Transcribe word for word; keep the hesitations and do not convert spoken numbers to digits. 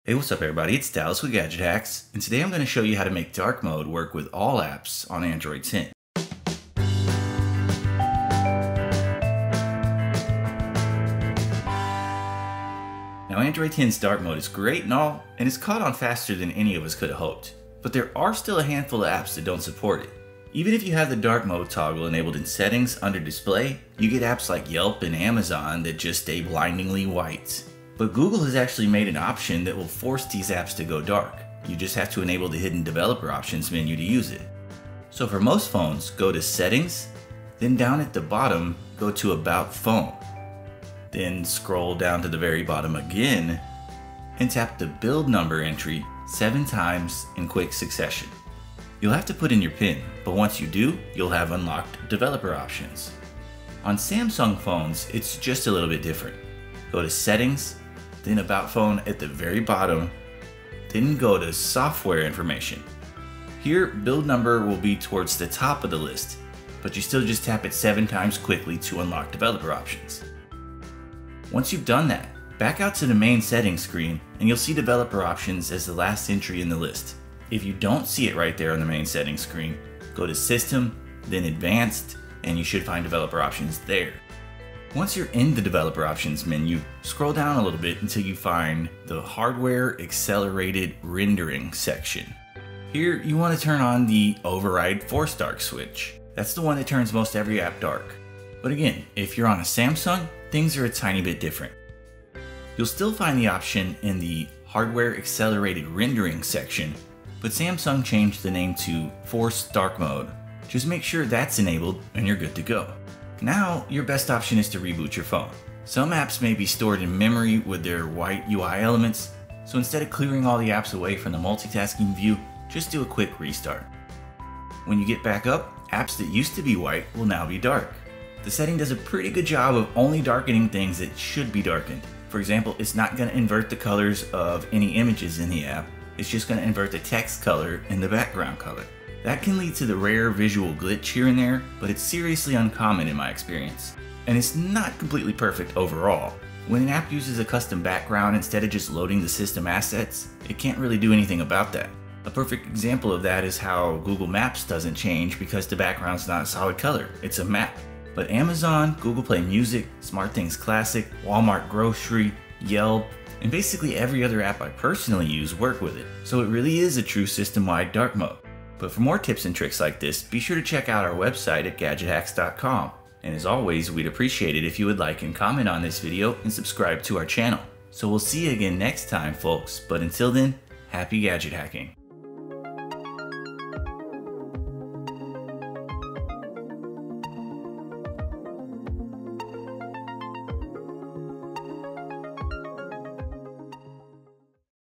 Hey, what's up everybody? It's Dallas with Gadget Hacks, and today I'm going to show you how to make dark mode work with all apps on Android ten. Now Android ten's dark mode is great and all, and it's caught on faster than any of us could have hoped. But there are still a handful of apps that don't support it. Even if you have the dark mode toggle enabled in settings under display, you get apps like Yelp and Amazon that just stay blindingly white. But Google has actually made an option that will force these apps to go dark. You just have to enable the hidden developer options menu to use it. So for most phones, go to settings, then down at the bottom, go to about phone. Then scroll down to the very bottom again and tap the build number entry seven times in quick succession. You'll have to put in your PIN, but once you do, you'll have unlocked developer options. On Samsung phones, it's just a little bit different. Go to settings, then about phone at the very bottom, then go to software information. Here, build number will be towards the top of the list, but you still just tap it seven times quickly to unlock developer options. Once you've done that, back out to the main settings screen and you'll see developer options as the last entry in the list. If you don't see it right there on the main settings screen, go to system, then advanced, and you should find developer options there. Once you're in the developer options menu, scroll down a little bit until you find the hardware accelerated rendering section. Here you want to turn on the override force dark switch. That's the one that turns most every app dark. But again, if you're on a Samsung, things are a tiny bit different. You'll still find the option in the hardware accelerated rendering section, but Samsung changed the name to force dark mode. Just make sure that's enabled and you're good to go. Now, your best option is to reboot your phone. Some apps may be stored in memory with their white U I elements, so instead of clearing all the apps away from the multitasking view, just do a quick restart. When you get back up, apps that used to be white will now be dark. The setting does a pretty good job of only darkening things that should be darkened. For example, it's not going to invert the colors of any images in the app, it's just going to invert the text color and the background color. That can lead to the rare visual glitch here and there, but it's seriously uncommon in my experience. And it's not completely perfect overall. When an app uses a custom background instead of just loading the system assets, it can't really do anything about that. A perfect example of that is how Google Maps doesn't change because the background's not a solid color, it's a map. But Amazon, Google Play Music, SmartThings Classic, Walmart Grocery, Yelp, and basically every other app I personally use work with it. So it really is a true system-wide dark mode. But for more tips and tricks like this, be sure to check out our website at gadget hacks dot com. And as always, we'd appreciate it if you would like and comment on this video and subscribe to our channel. So we'll see you again next time, folks. But until then, happy gadget hacking.